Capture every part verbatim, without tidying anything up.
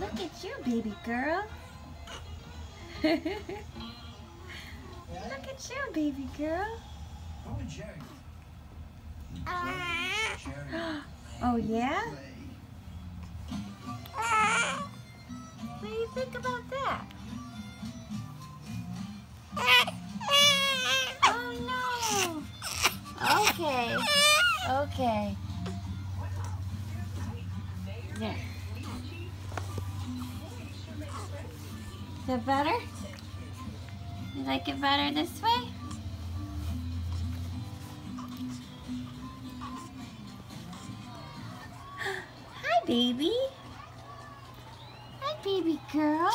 Look at you, baby girl. Look at you, baby girl. Oh, yeah? What do you think about that? Oh, no. Okay. Okay. There. Is that better? You like it better this way? Hi, baby. Hi, baby girl.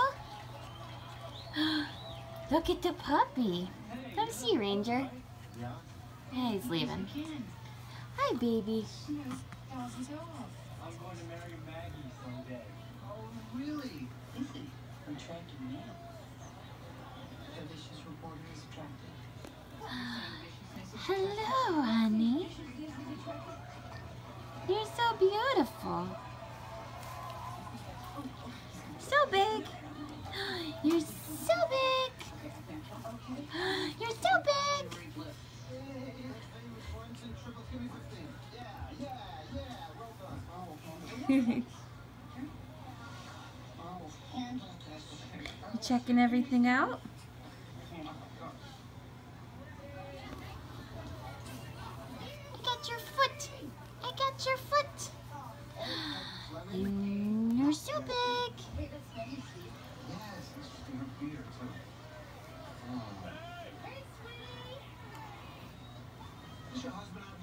Look at the puppy. Come see, Ranger. Yeah, he's leaving. Hi, baby. I'm going to marry Maggie someday. Oh, really? Is he? Attractive man. A vicious reporter is attractive. Hello, honey. You're so beautiful. So big. You're so big. You're so big. You checking everything out? I got your foot. I got your foot. Mm, you're so big. Is your husband